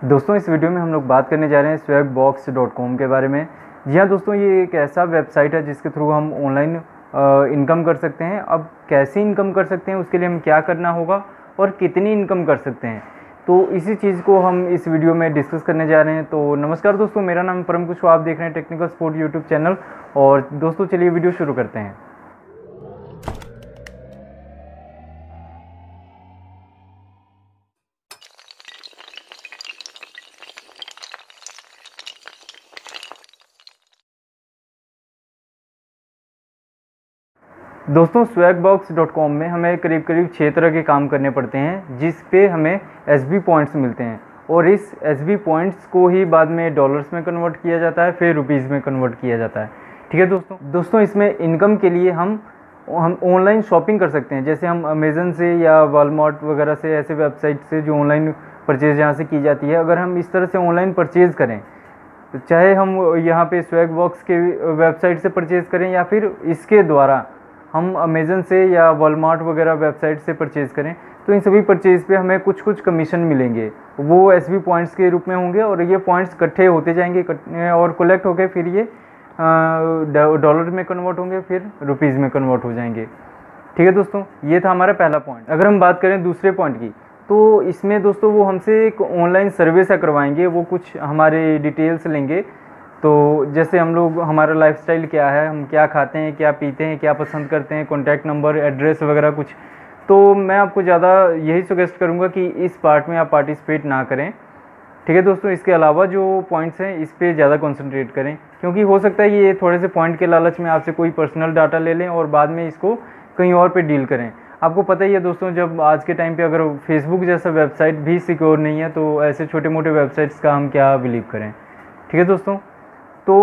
दोस्तों इस वीडियो में हम लोग बात करने जा रहे हैं swagbox.com के बारे में। जी हाँ दोस्तों, ये एक ऐसा वेबसाइट है जिसके थ्रू हम ऑनलाइन इनकम कर सकते हैं। अब कैसे इनकम कर सकते हैं, उसके लिए हम क्या करना होगा और कितनी इनकम कर सकते हैं, तो इसी चीज़ को हम इस वीडियो में डिस्कस करने जा रहे हैं। तो नमस्कार दोस्तों, मेरा नाम परम कुशवाहा, आप देख रहे हैं टेक्निकल सपोर्ट यूट्यूब चैनल। और दोस्तों चलिए वीडियो शुरू करते हैं। दोस्तों swagbox.com में हमें करीब करीब 6 तरह के काम करने पड़ते हैं, जिस पे हमें SB पॉइंट्स मिलते हैं और इस SB पॉइंट्स को ही बाद में डॉलर्स में कन्वर्ट किया जाता है, फिर रुपीज़ में कन्वर्ट किया जाता है। ठीक है दोस्तों इसमें इनकम के लिए हम ऑनलाइन शॉपिंग कर सकते हैं। जैसे हम अमेज़न से या वॉलमार्ट वगैरह से, ऐसे वेबसाइट से जो ऑनलाइन परचेज़ यहाँ से की जाती है, अगर हम इस तरह से ऑनलाइन परचेज़ करें, चाहे हम यहाँ पे स्वैगबॉक्स के वेबसाइट से परचेज़ करें या फिर इसके द्वारा हम अमेज़न से या वॉलमार्ट वगैरह वेबसाइट से परचेज़ करें, तो इन सभी परचेज़ पे हमें कुछ कमीशन मिलेंगे। वो SB पॉइंट्स के रूप में होंगे और ये पॉइंट्स इकट्ठे होते जाएंगे और कलेक्ट होकर फिर ये डॉलर में कन्वर्ट होंगे, फिर रुपीज़ में कन्वर्ट हो जाएंगे। ठीक है दोस्तों, ये था हमारा पहला पॉइंट। अगर हम बात करें दूसरे पॉइंट की, तो इसमें दोस्तों वो हमसे एक ऑनलाइन सर्वे सा करवाएंगे। वो कुछ हमारे डिटेल्स लेंगे, तो जैसे हम लोग, हमारा लाइफस्टाइल क्या है, हम क्या खाते हैं, क्या पीते हैं, क्या पसंद करते हैं, कॉन्टैक्ट नंबर, एड्रेस वगैरह कुछ। तो मैं आपको ज़्यादा यही सजेस्ट करूँगा कि इस पार्ट में आप पार्टिसिपेट ना करें। ठीक है दोस्तों, इसके अलावा जो पॉइंट्स हैं इस पर ज़्यादा कंसंट्रेट करें, क्योंकि हो सकता है ये थोड़े से पॉइंट के लालच में आपसे कोई पर्सनल डाटा ले लें और बाद में इसको कहीं और पे डील करें। आपको पता ही है दोस्तों, जब आज के टाइम पे अगर फेसबुक जैसा वेबसाइट भी सिक्योर नहीं है, तो ऐसे छोटे मोटे वेबसाइट्स का हम क्या बिलीव करें। ठीक है दोस्तों, तो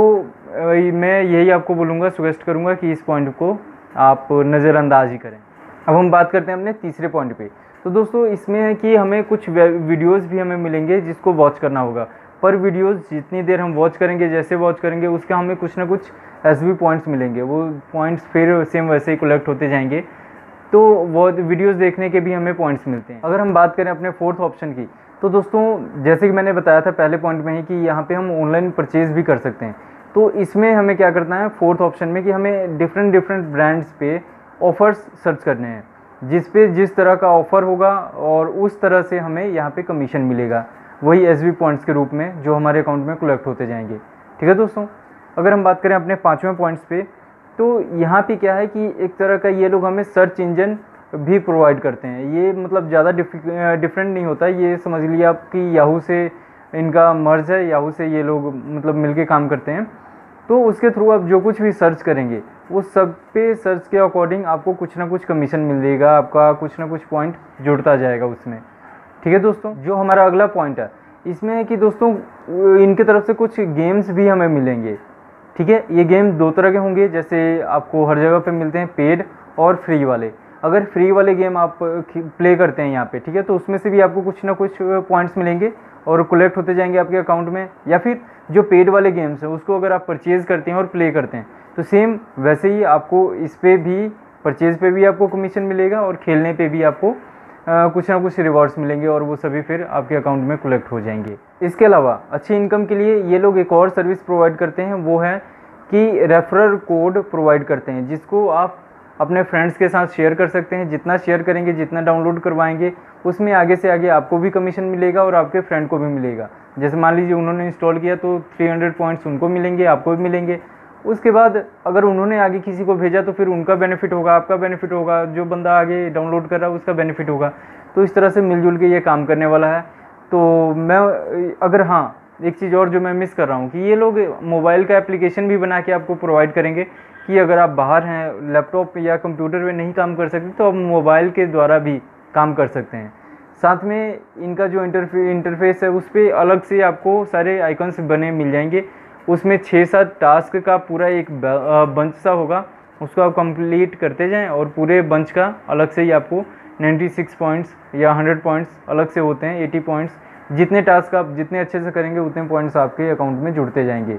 मैं यही आपको बोलूँगा, सजेस्ट करूँगा कि इस पॉइंट को आप नज़रअंदाज ही करें। अब हम बात करते हैं अपने तीसरे पॉइंट पे। तो दोस्तों इसमें है कि हमें कुछ वीडियोस भी हमें मिलेंगे जिसको वॉच करना होगा। पर वीडियोस जितनी देर हम वॉच करेंगे, जैसे वॉच करेंगे, उसका हमें कुछ ना कुछ SB पॉइंट्स मिलेंगे। वो पॉइंट्स फिर सेम वैसे ही कलेक्ट होते जाएंगे, तो वो वीडियोस देखने के भी हमें पॉइंट्स मिलते हैं। अगर हम बात करें अपने फोर्थ ऑप्शन की, तो दोस्तों जैसे कि मैंने बताया था पहले पॉइंट में ही कि यहाँ पे हम ऑनलाइन परचेज़ भी कर सकते हैं। तो इसमें हमें क्या करना है फोर्थ ऑप्शन में, कि हमें डिफरेंट ब्रांड्स पे ऑफ़र्स सर्च करने हैं, जिस पे जिस तरह का ऑफ़र होगा और उस तरह से हमें यहाँ पे कमीशन मिलेगा, वही SB पॉइंट्स के रूप में जो हमारे अकाउंट में कलेक्ट होते जाएंगे। ठीक है दोस्तों, अगर हम बात करें अपने पाँचवें पॉइंट्स पे, तो यहाँ पे क्या है कि एक तरह का ये लोग हमें सर्च इंजन भी प्रोवाइड करते हैं। ये मतलब ज़्यादा डिफरेंट नहीं होता, ये समझ लिया आप कि याहू से इनका मर्ज है, याहू से ये लोग मतलब मिलके काम करते हैं। तो उसके थ्रू आप जो कुछ भी सर्च करेंगे, वो सब पे सर्च के अकॉर्डिंग आपको कुछ ना कुछ कमीशन मिलेगा, आपका कुछ ना कुछ पॉइंट जुड़ता जाएगा उसमें। ठीक है दोस्तों, जो हमारा अगला पॉइंट है इसमें है कि दोस्तों इनके तरफ से कुछ गेम्स भी हमें मिलेंगे। ठीक है, ये गेम दो तरह के होंगे, जैसे आपको हर जगह पे मिलते हैं पेड और फ्री वाले। अगर फ्री वाले गेम आप प्ले करते हैं यहाँ पे, ठीक है, तो उसमें से भी आपको कुछ ना कुछ पॉइंट्स मिलेंगे और कलेक्ट होते जाएंगे आपके अकाउंट में। या फिर जो पेड वाले गेम्स हैं उसको अगर आप परचेज़ करते हैं और प्ले करते हैं, तो सेम वैसे ही आपको इस पे भी, परचेज़ पे भी आपको कमीशन मिलेगा और खेलने पे भी आपको कुछ ना कुछ रिवॉर्ड्स मिलेंगे और वो सभी फिर आपके अकाउंट में कलेक्ट हो जाएंगे। इसके अलावा अच्छी इनकम के लिए ये लोग एक और सर्विस प्रोवाइड करते हैं, वो है कि रेफरल कोड प्रोवाइड करते हैं, जिसको आप अपने फ्रेंड्स के साथ शेयर कर सकते हैं। जितना शेयर करेंगे, जितना डाउनलोड करवाएंगे, उसमें आगे से आगे आपको भी कमीशन मिलेगा और आपके फ्रेंड को भी मिलेगा। जैसे मान लीजिए उन्होंने इंस्टॉल किया तो 300 पॉइंट्स उनको मिलेंगे, आपको भी मिलेंगे। उसके बाद अगर उन्होंने आगे किसी को भेजा तो फिर उनका बेनिफिट होगा, आपका बेनिफिट होगा, जो बंदा आगे डाउनलोड कर रहा है उसका बेनिफिट होगा। तो इस तरह से मिलजुल के ये काम करने वाला है। तो मैं अगर, हाँ, एक चीज़ और जो मैं मिस कर रहा हूँ कि ये लोग मोबाइल का एप्लीकेशन भी बना के आपको प्रोवाइड करेंगे, कि अगर आप बाहर हैं, लैपटॉप या कंप्यूटर पे नहीं काम कर सकते, तो आप मोबाइल के द्वारा भी काम कर सकते हैं। साथ में इनका जो इंटरफेस है उस पर अलग से आपको सारे आइकन्स बने मिल जाएंगे। उसमें 6-7 टास्क का पूरा एक बंच सा होगा, उसको आप कंप्लीट करते जाएं और पूरे बंच का अलग से ही आपको 96 पॉइंट्स या 100 पॉइंट्स अलग से होते हैं, 80 पॉइंट्स। जितने टास्क आप जितने अच्छे से करेंगे उतने पॉइंट्स आपके अकाउंट में जुड़ते जाएंगे।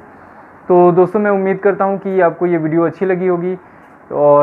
तो दोस्तों मैं उम्मीद करता हूँ कि आपको ये वीडियो अच्छी लगी होगी, और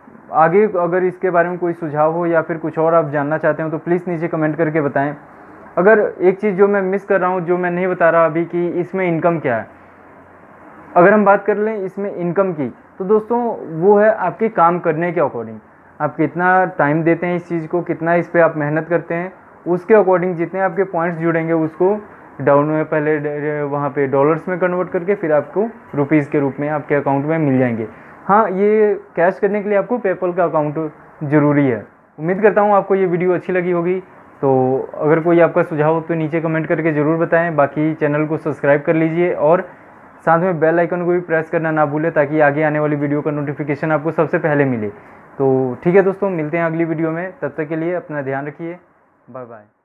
आगे अगर इसके बारे में कोई सुझाव हो या फिर कुछ और आप जानना चाहते हो तो प्लीज़ नीचे कमेंट करके बताएं। अगर एक चीज़ जो मैं मिस कर रहा हूँ, जो मैं नहीं बता रहा अभी कि इसमें इनकम क्या है, अगर हम बात कर लें इसमें इनकम की, तो दोस्तों वो है आपके काम करने के अकॉर्डिंग, आप कितना टाइम देते हैं इस चीज़ को, कितना इस पर आप मेहनत करते हैं, उसके अकॉर्डिंग जितने आपके पॉइंट्स जुड़ेंगे उसको डाउन में पहले वहाँ पे डॉलर्स में कन्वर्ट करके फिर आपको रुपीज़ के रूप में आपके अकाउंट में मिल जाएंगे। हाँ, ये कैश करने के लिए आपको पेपल का अकाउंट ज़रूरी है। उम्मीद करता हूँ आपको ये वीडियो अच्छी लगी होगी। तो अगर कोई आपका सुझाव हो तो नीचे कमेंट करके ज़रूर बताएं। बाकी चैनल को सब्सक्राइब कर लीजिए और साथ में बेल आइकन को भी प्रेस करना ना भूलें, ताकि आगे आने वाली वीडियो का नोटिफिकेशन आपको सबसे पहले मिले। तो ठीक है दोस्तों, मिलते हैं अगली वीडियो में, तब तक के लिए अपना ध्यान रखिए। Bye bye.